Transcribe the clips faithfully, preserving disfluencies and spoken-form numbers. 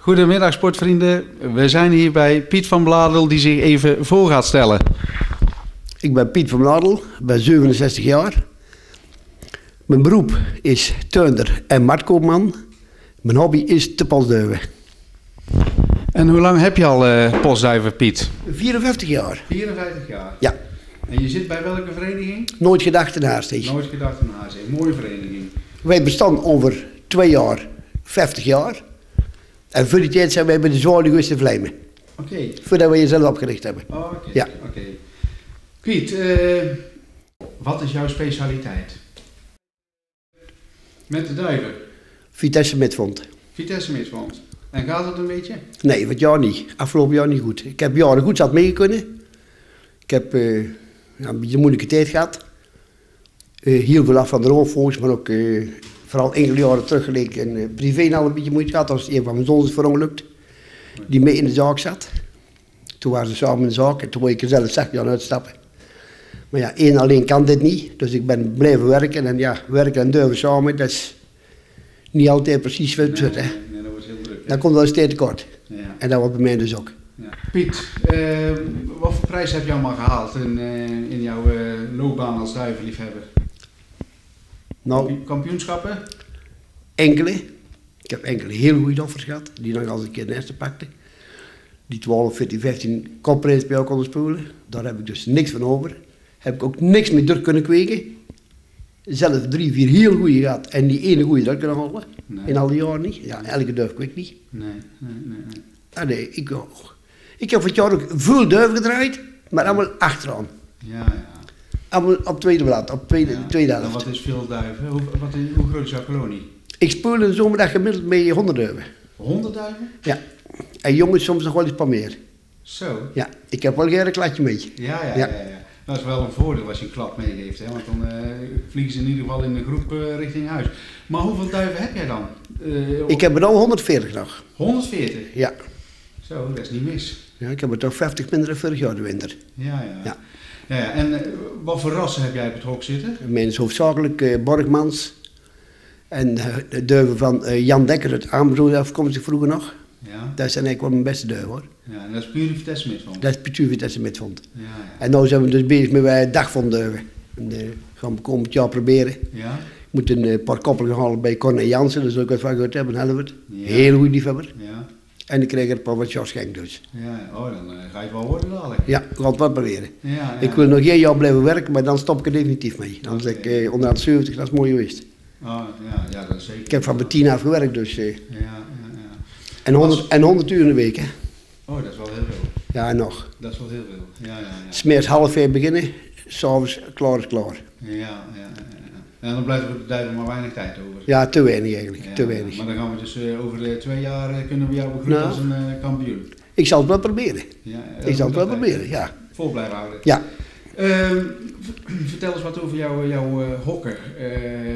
Goedemiddag sportvrienden, we zijn hier bij Piet van Bladel die zich even voor gaat stellen. Ik ben Piet van Bladel, ben zevenenzestig jaar. Mijn beroep is tuinder en marktkoopman. Mijn hobby is te postduiven. En hoe lang heb je al uh, postduiven, Piet? vierenvijftig jaar. vierenvijftig jaar? Ja. En je zit bij welke vereniging? Nooit gedacht in Haarsteeg. Nooit gedacht in Haarsteeg, mooie vereniging. Wij bestaan over twee jaar, vijftig jaar. En voor die tijd zijn wij bij de Zwaluw geweest in Vlijmen. Oké. Okay. Voordat we jezelf opgericht hebben. Oh, Oké. Okay. Ja. Okay. Piet, uh, wat is jouw specialiteit? Met de duiven? Vitesse Midvond. Vitesse Midvond. En gaat het een beetje? Nee, het jaar niet. Afgelopen jaar niet goed. Ik heb jaren goed zat meegekonnen. Ik heb uh, ja, een beetje een moeilijke tijd gehad. Uh, heel veel af van de roofvogels, maar ook uh, vooral enkele jaren teruggeleken in uh, privé al een beetje moeite gehad. Als een van mijn zoons is verongelukt, die mee in de zaak zat. Toen waren ze samen in de zaak en toen wou ik er zelf zachtjes aan uitstappen. Maar ja, één alleen kan dit niet, dus ik ben blijven werken. En ja, werken en duiven samen, dat is niet altijd precies wat het nee, nee, nee, dat wordt heel druk. Dan komt wel eens tijd tekort. Ja. En dat wordt bij mij dus ook. Ja. Piet, uh, wat voor prijs heb je allemaal gehaald in, uh, in jouw uh, loopbaan als duivenliefhebber? Nou, kampioenschappen? Enkele. Ik heb enkele heel goede offers gehad, die nog als een keer de eerste pakte. Die twaalf, veertien, vijftien kopprijs bij jou konden spoelen. Daar heb ik dus niks van over. Heb ik ook niks meer druk kunnen kweken. Zelf drie, vier heel goede gehad en die ene goede druk kunnen halen. Nee. In al die jaren niet. Ja, elke duif kweek niet. Nee, nee, nee. nee. Ah, nee, ik ook. Ik heb voor het jaar ook veel duiven gedraaid, maar allemaal achteraan. Ja, ja. Allemaal op tweede blad, op tweede, ja. tweede helft. En wat is veel duiven? Hoe, wat, hoe groot is jouw kolonie? Ik spoel een zomerdag gemiddeld met honderd duiven. honderd duiven? Ja. En jongens soms nog wel eens paar meer. Zo? Ja, ik heb wel geen klatje mee. Ja, ja, ja. ja, ja. Dat is wel een voordeel als je een klap meegeeft, hè? Want dan uh, vliegen ze in ieder geval in een groep uh, richting huis. Maar hoeveel duiven heb jij dan? Uh, ik heb er al honderdveertig nog. honderdveertig? Ja. Zo, dat is niet mis. Ja, ik heb er toch vijftig minder dan vorig jaar de winter. Ja, ja. ja. ja, ja. En uh, wat voor rassen heb jij op het hok zitten? Mijn is hoofdzakelijk uh, Borgmans. En uh, de duiven van uh, Jan Dekker uit Amersfoort afkomstig vroeger nog. Ja. Dat zijn eigenlijk wel mijn beste duiven hoor. Ja, en dat is puur Vitesse Midvond? Dat is puur Vitesse Midvond. Ja, ja. En nu zijn we dus bezig met uh, dagvondduiven. En uh, gaan we komend jaar proberen. Ja. Ik moet een uh, paar koppelen halen bij Corne Jansen, dat is ook wat van gehoord hebben, Helvert. Ja. Heel goed liefhebber. Ja. En ik krijg er een paar wat jaar schenk dus. Ja, oh, dan uh, ga je het wel worden dadelijk. Ja, we gaan het wel proberen. Ja, ja. Ik wil nog één jaar blijven werken, maar dan stop ik er definitief mee. Dan zeg ik uh, onder de zeventig, dat is mooi geweest. Oh, ja, ja, dat is zeker. Ik heb van mijn tien af gewerkt dus. Uh. Ja, ja, ja. En honderd, en honderd uur in de week hè. Oh, dat is wel heel veel. Ja, en nog. Dat is wel heel veel. Ja, ja, ja. Smeers half vijf beginnen, s'avonds klaar is klaar. Ja, ja, ja, ja. En dan blijft er voor de duiven maar weinig tijd over. Ja, te weinig eigenlijk, ja, te weinig. Maar dan gaan we dus uh, over de twee jaar uh, kunnen we jou begroeten nou, als een uh, kampioen. Ik zal het wel proberen. Ja, ik zal het wel proberen, ja. Vol blijven houden. Ja. Uh, vertel eens wat over jouw, jouw uh, hokken. Uh,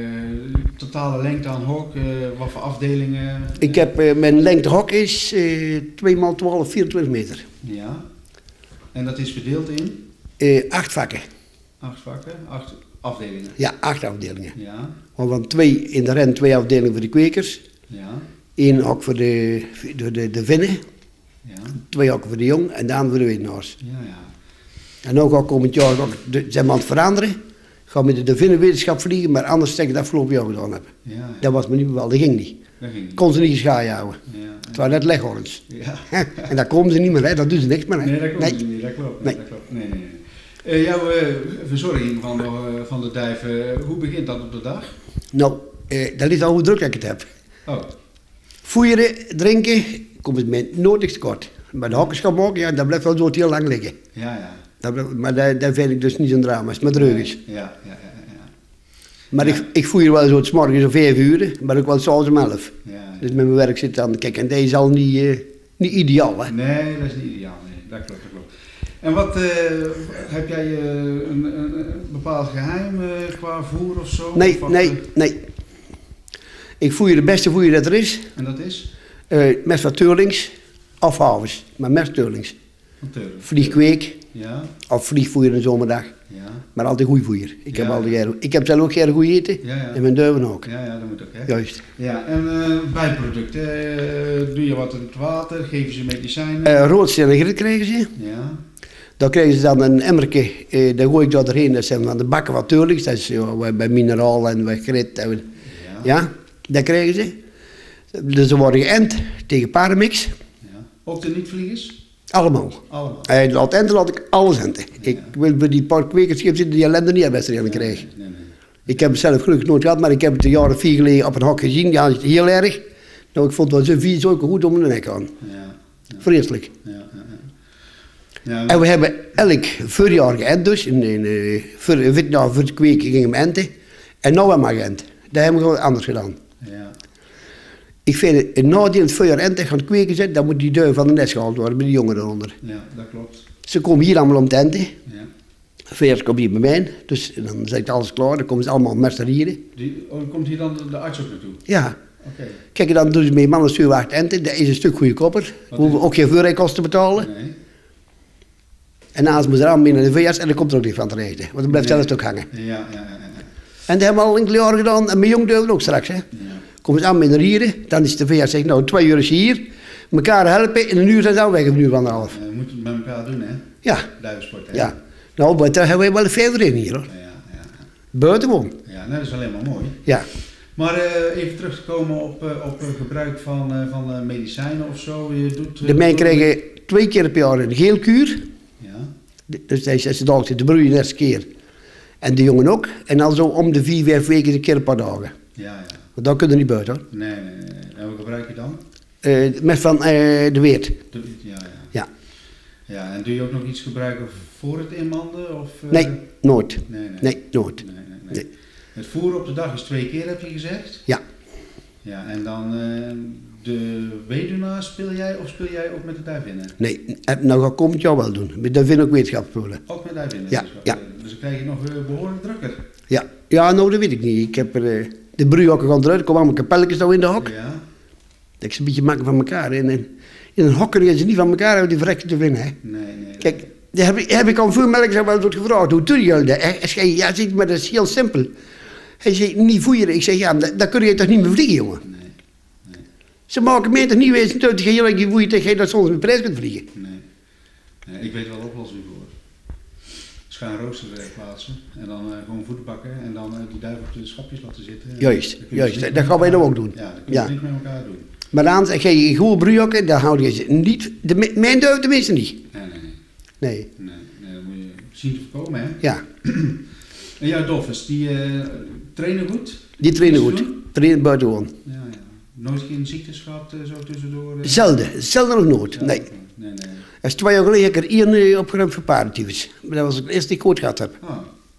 totale lengte aan hok, uh, wat voor afdelingen? Ik heb, uh, mijn lengte hok is uh, twee maal twaalf, vierentwintig meter. Ja. En dat is verdeeld in? Uh, acht vakken. Acht vakken, acht afdelingen? Ja, acht afdelingen. Ja. Waarvan twee in de ren, twee afdelingen voor de kwekers. Ja. Eén hok voor de, de, de, de vinnen. Ja. Twee hokken voor de jong en de andere voor de weduwnaars. Ja, ja. En ook al komend jaar ook, de, zijn we aan het veranderen. Ik ga met de, de vinnenwetenschap vliegen, maar anders dan ik het afgelopen jaar gedaan heb. Ja, ja. Dat was me niet bepaald, dat ging niet. Dat ging niet. Kon ze niet geschaai houden. Ja, ja. Het waren net leghorens. Ja. En daar komen ze niet meer, hè. Dat doen ze niks meer. Hè. Nee, dat klopt nee. niet, dat klopt. Nee. Dat klopt. Nee, nee, nee. Uh, jouw uh, verzorging van de, uh, van de duiven, uh, hoe begint dat op de dag? Nou, uh, dat ligt al hoe druk ik het heb. Oh. Voeren, drinken, komt het mij nooit tekort. Maar de hokjes gaan maken, ja, dat blijft wel zo heel lang liggen. Ja, ja. Dat blijft, maar dat, dat vind ik dus niet zo'n drama, het is met reugers. Ja, ja, ja, ja. Maar ja. ik, ik voer wel zo 's morgens om vijf uur, maar ook wel s'avonds om elf. Ja, ja. Dus met mijn werk zit dan, kijk, en deze is al niet, uh, niet ideaal, hè. Nee, dat is niet ideaal, nee. Dat klopt, dat klopt. En wat, uh, heb jij uh, een, een, een bepaald geheim uh, qua voer of zo? Nee, of nee, nee. Ik voer de beste voer dat er is. En dat is? Uh, mest van Teurlings, of havens, maar mest Teurlings. Van Teurlings. Vliegkweek, Ja. Of vliegvoer een zomerdag. Ja. Maar altijd goede voer. Ik, Ja. heb altijd, ik heb zelf ook geen goed eten. Ja, ja. En mijn duiven ook. Ja, ja, dat moet ook, hè? Juist. Ja, en uh, bijproducten. Uh, doe je wat in het water? Geven ze medicijnen? Uh, roodstelliger krijgen ze. Ja. Dan krijgen ze dan een emmerke, uh, dan gooi ik dat erheen. Dat zijn van de bakken wat tuurlijk. Dat is uh, bij mineraal en bij grit. En, Ja. ja, dat krijgen ze. Dus ze worden geënt tegen paardenmix. Ja. Ook de niet-vliegers? Allemaal. Allemaal. En laat enten laat ik alles enten. Ja. Ik wil bij die paar kwekers zitten die ellende niet hebben nee, krijgen. Nee, nee. Ik heb het zelf gelukkig nooit gehad, maar ik heb het een jaar of vier geleden op een hok gezien. Ja, heel erg. Nou, ik vond het wel zo vies, zo goed om de nek aan. Ja. Ja. Vreselijk. Ja, ja, ja. Ja, en we hebben elk voorjaar geënt dus. In, in, uh, voor, nou, voor het kweken gingen we enten. En nu hebben we geënt. Dat hebben we gewoon anders gedaan. Ja. Ik vind het een nadeel het voorjaar enten gaan kweken zitten, dan moet die duif van de nest gehaald worden bij de jongen eronder. Ja, dat klopt. Ze komen hier allemaal om te enten. Ja. Veers komt hier bij mij, dus dan zet alles klaar, dan komen ze allemaal mesterieren. Die, oh, komt hier dan de, de arts ook naartoe? Ja. Okay. Kijk, dan doen ze met mannen stuurwacht enten, dat is een stuk goede kopper. We hoeven ook geen vuurrijkosten betalen. Nee. En naast moeten ze aan binnen de veers en dan komt er ook niet van te eten, want dan blijft nee. zelfs ook hangen. Ja, ja, ja, ja. En dat hebben we al enkele jaren gedaan, en mijn jong duiven ook straks. Hè. Ja. Komen ze aan binnen rieren, dan is de veers zegt, nou twee uur is hier, elkaar helpen, in een uur zijn ze al weg, of een uur van een half. Je moet het met elkaar doen, hè? Ja. Duivensport, hè? Ja. Nou, maar daar hebben we wel veel in hier, hoor. Ja, ja, ja. Buitengewoon. Ja, nou, dat is alleen maar mooi. Ja. Maar uh, even terug te komen op, uh, op uh, gebruik van, uh, van uh, medicijnen of zo. Je doet, uh, de meiden krijgen twee keer per jaar een geelkuur. Ja. Dus dat is de dag de broeien de eerste keer. En de jongen ook. En dan zo om de vier, vijf weken een keer een paar dagen. Ja, ja. Want dat kunnen we niet buiten, hoor. Nee, nee, nee. En wat gebruik je dan? Uh, met van uh, de Weert. De, ja, ja. Ja. Ja, en doe je ook nog iets gebruiken voor het inmanden? Of, uh... Nee, nooit. Nee, nee. Nee, nooit. Nee, nee, nee. Nee. Het voeren op de dag is twee keer, heb je gezegd? Ja. Ja, en dan uh, de weduwnaar speel jij of speel jij ook met de duivinnen? Nee, nou ga ik komend jaar wel doen. Met duivinnen ook wetenschapsspullen. Ook met duivinnen? Ja, dus, ja. Dus dan krijg je nog uh, behoorlijk drukker. Ja. Ja, nou dat weet ik niet. Ik heb er, uh, de broeihokken gaan eruit, er komen allemaal kapelletjes nou in de hok. Ja. Dat is een beetje maken van elkaar. En in, in een hok kun je ze niet van elkaar hebben, die verrekken te winnen. Hè. Nee, nee. Kijk, daar heb ik, heb ik al veel melk wel wordt gevraagd. Hoe doe je dat? Hij zei, ja, zeg, maar dat is heel simpel. Hij zei, niet voeren. Ik zeg, ja, dat, dat kun je toch niet meer vliegen, jongen? Nee. Nee. Ze maken mij toch niet wezen uit te gaan, jullie je voert tegen dat soms met prijs kunt vliegen. Nee. Nee. Ik weet er wel een oplossing voor. Dus ga een rooster plaatsen en dan uh, gewoon voeten pakken en dan uh, die duiven op de schapjes laten zitten. Juist, juist. Dat gaan wij nou ook doen. Ja, dat kun je ja. niet met elkaar doen. Maar dan zeg je gewoon broeihokken, dan houden je ze niet, de, mijn duif tenminste niet. Nee, nee, nee. Nee. Nee, nee, dat moet je zien te voorkomen, hè? Ja. En jouw dolphins, die uh, trainen goed? Die trainen goed. Trainen buitengewoon. Ja, ja. Nooit geen ziektes gehad, uh, zo tussendoor? Uh... Zelden. Zelden nog nooit. Ja, nee. Nee, nee. Dat is twee jaar geleden heb ik er één uh, opgeruimd voor paardentyfus. Maar dat was het eerste die ik ooit gehad heb. Ah.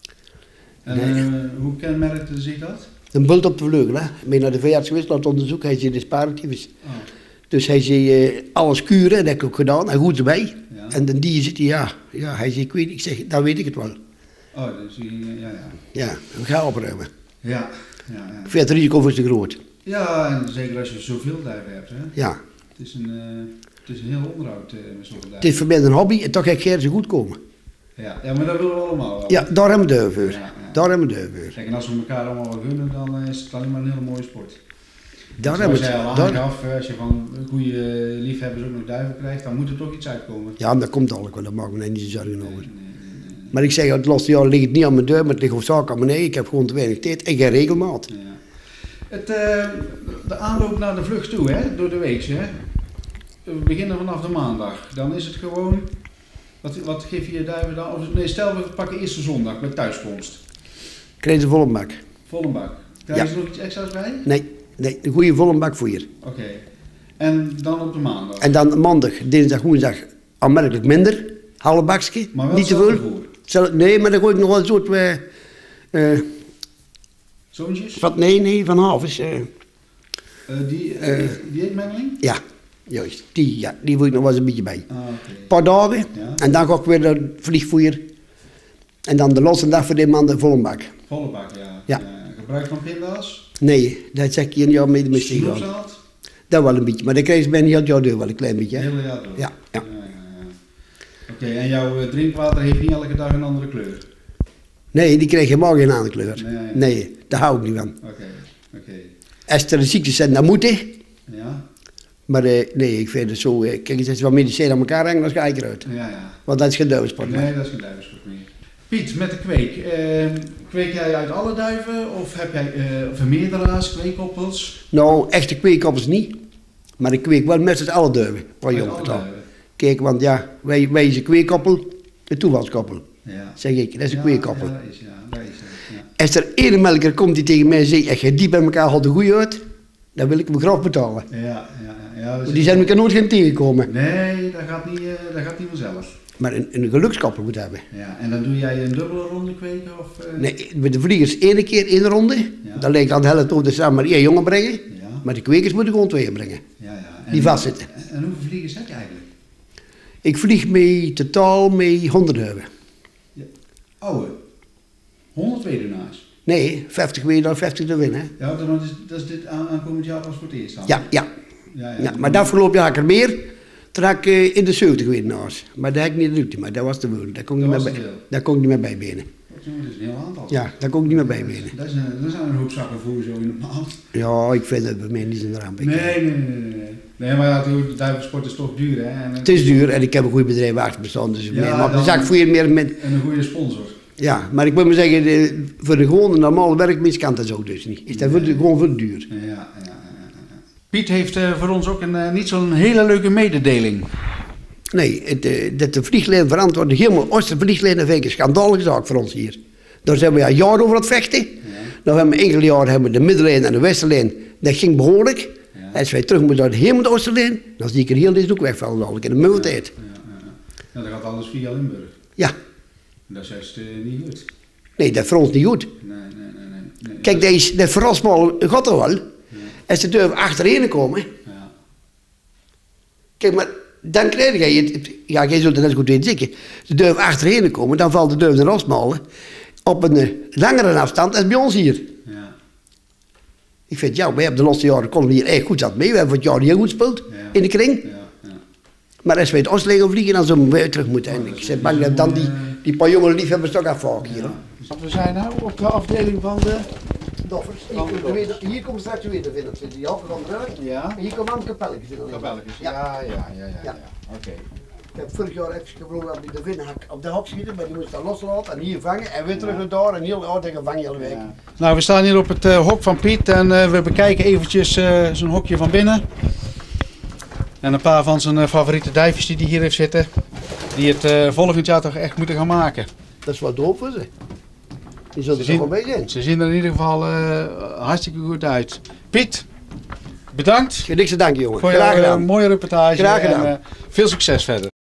En Nee. uh, hoe kenmerkte zich dat? Een bult op de vleugel, hè. Ik ben naar de veearts geweest, laat onderzoeken, hij zei, dit is paardentyfus. Ah. Dus hij zei, uh, alles kuren, dat heb ik ook gedaan, en goed erbij. Ja. En dan die zit hij, ja, ja, hij zei, ik weet, ik zeg, dan weet ik het wel. Oh, dus die, ja, ja. Ja, we gaan opruimen. Ja, ja, ja. Ik vind het risico is te groot. Ja, en zeker als je zoveel duiven hebt, hè. Ja. Het is een, uh, het is een heel onderhoud uh, met zoveel Het duiven. is voor mij een hobby, en toch ga ik geen zo goed komen. Ja, ja, maar dat willen we allemaal wel. Ja, daar hebben we duiven voor. Ja, ja. Daar hebben we duiven voor. Kijk, en als we elkaar allemaal wat gunnen, dan uh, is het alleen maar een hele mooie sport. Daar Zoals hebben we jij al het. Daar... aangaf, als je van goede liefhebbers ook nog duiven krijgt, dan moet er toch iets uitkomen. Ja, dat komt al, daar maken we niet zo zorgen over. Nee, nee, nee, nee. Maar ik zeg, het laatste jaar ligt het niet aan mijn deur, maar het ligt hoofdzakelijk aan mijn eigen. Ik heb gewoon te weinig tijd en geen regelmaat. Ja. Het, uh, de aanloop naar de vlucht toe, hè, door de week, hè. We beginnen vanaf de maandag. Dan is het gewoon, wat, wat geef je je duiven dan? Of, nee, stel we pakken eerste zondag met thuiskomst. Krijg je een volle bak? Volle bak. Krijg je Ja. er nog iets extra's bij? Nee, nee, een goede volle bak voor je. Oké. Okay. En dan op de maandag? En dan maandag, dinsdag, woensdag aanmerkelijk minder. Half bakje, Maar wel niet te hetzelfde veel. voer? Zal- Nee, maar dan gooi ik nog wel een soort... Uh, uh, Zoontjes? wat, nee, nee, van half is... Uh, Uh, die uh, Eh. dieetmengeling? ja, juist. Die, ja, die wil ik nog wel eens een beetje bij. Ah, oké. Een paar dagen Ja. en dan ga ik weer naar het vliegvoer. En dan de laatste dag voor die man de volle bak. Volle bak, ja. Ja. Ja. Gebruik van pinda's? Nee, dat zeg ik een jaar mee de missie gaan. Snoepzaad? Dat wel een beetje, maar dan krijg je bijna heel het jaar door wel een klein beetje. Hè? Hele jaar door? Ja, ja. ja, ja, ja. Okay, en jouw uh, drinkwater heeft niet elke dag een andere kleur? Nee, die krijgt helemaal geen andere kleur. Nee, nee daar hou ik niet van. Oké, okay, oké. Okay. Als er ziektes zijn, dan moet het. Ja. Maar uh, nee, ik vind het zo... Uh, kijk, als je wat medicijnen aan elkaar hangen, dan ga ik eruit. Ja, ja. Want dat is geen duivensport meer. Nee, dat is geen duivensport meer. Piet, met de kweek. Uh, kweek jij uit alle duiven of heb jij uh, vermeerderaars, kweekkoppels? Nou, echte kweekkoppels niet. Maar ik kweek wel met z'n alle duiven. Van jong tot al. Kijk, want ja, wij, wij zijn een kweekkoppel, een toevalskoppel. Ja. Zeg ik, dat is een ja, kweekkoppel. Ja, dat is, ja, dat is het. Ja. Als er één melker komt die tegen mij zegt, als je die bij elkaar houdt de goeie uit, dan wil ik hem graag betalen. Ja, ja, ja, dus die zijn elkaar nooit gaan tegenkomen. Nee, dat gaat niet, uh, dat gaat niet vanzelf. Maar een, een gelukskoppel moet hebben. Ja, en dan doe jij een dubbele ronde kweken? Of, uh... Nee, met de vliegers één keer één ronde. Ja. Dan lijkt aan de helft over samen maar één jongen brengen. Ja. Maar de kwekers moeten gewoon twee brengen. Ja, ja. En die vastzitten. En, en hoeveel vliegers heb je eigenlijk? Ik vlieg mee totaal mee honderd duiven. Ja. Oude? honderd weduwnaars? Nee, vijftig weduwnaars, vijftig te winnen. Ja, dat is, dat is dit aankomend jaar pas voor het eerst dan? Ja, ja. ja, ja. ja maar dat verloop jaar er meer. Toen had ik uh, in de zeventig weduwnaars. Maar dat heb ik niet gedaan, maar dat was te veel. Daar kon ik niet, meer bij, daar kon ik niet meer bij benen. Dat is een heel aantal. Ja, daar kon ik niet meer bij benen. Dat, is een, dat zijn een hoop zakken voor zo in de maand. Ja, ik vind het bij mij niet zo'n ramp. Nee, nee, nee, nee. Nee, maar ja, de duivensport is toch duur, hè? En, het is duur en ik heb een goed bedrijf achter bestaan, dus ja, maar dan zag ik voor je meer met... En een goede sponsor. Ja, maar ik moet maar zeggen, de, voor de gewone normale werkmens kan dat zo dus niet. Is dat nee. voor, gewoon voor duur. Ja, ja, ja, ja. Piet heeft uh, voor ons ook een, uh, niet zo'n hele leuke mededeling. Nee, het, uh, dat de vlieglijn verantwoording helemaal Oostervlieglijnen vind ik een schandalige zaak voor ons hier. Daar zijn we al jaren over aan het vechten. Ja. Nou hebben we enkele jaren hebben we de middenlijn en de westerlijn, dat ging behoorlijk. Ja. Als wij terug moeten naar de helemaal de Oosterlijn, dan zie ik er heel deze ook wegvallen dadelijk in de muiltijd. Ja, ja, ja. Ja, dan gaat alles via Limburg. Ja. Dat is juist uh, niet goed. Nee, dat is voor ons niet goed. Nee, nee, nee. nee, nee. Kijk, deze, de verrasbal gaat er wel. Ja. Als ze durven achterheen komen. Ja. Kijk, maar dan krijg je het. Ja, jij zult het net zo goed weten zeker. Ze durven achterheen komen, dan valt de durf de rasmalen op een uh, langere afstand als bij ons hier. Ja. Ik vind, ja, wij hebben de laatste jaren konden hier echt goed zat mee. We hebben het jaar heel goed gespeeld ja. in de kring. Ja. Ja. Maar als wij het Oostlegen vliegen, dan zullen we weer terug moeten. En ik ben bang dat dan die, die paar jonge liefhebbers toch afvalken hier. Ja. We zijn nu op de afdeling van de doffers. Hier, hier komt straks weer te vinden. Die halve van de rug. Ja. En hier komen aan de kapelletjes. Kapelletjes, ja, ja, ja, ja. ja, ja. Oké. Okay. Ik heb vorig jaar even gevlogen op de vinnen op de hok schieten, maar die moest dan loslaten en hier vangen en weer terug naar daar en heel oud tegen vangen hele week. Ja. Nou, we staan hier op het uh, hok van Piet en uh, we bekijken eventjes uh, zijn hokje van binnen. En een paar van zijn uh, favoriete duifjes die hij hier heeft zitten, die het uh, volgend jaar toch echt moeten gaan maken. Dat is wat hoop voor ze. Die zullen er toch wel bij zijn. Ze zien er in ieder geval uh, hartstikke goed uit. Piet, bedankt. Geen niks te danken, jongen. Voor Graag je gedaan. Uh, mooie reportage. Graag gedaan. En uh, veel succes verder.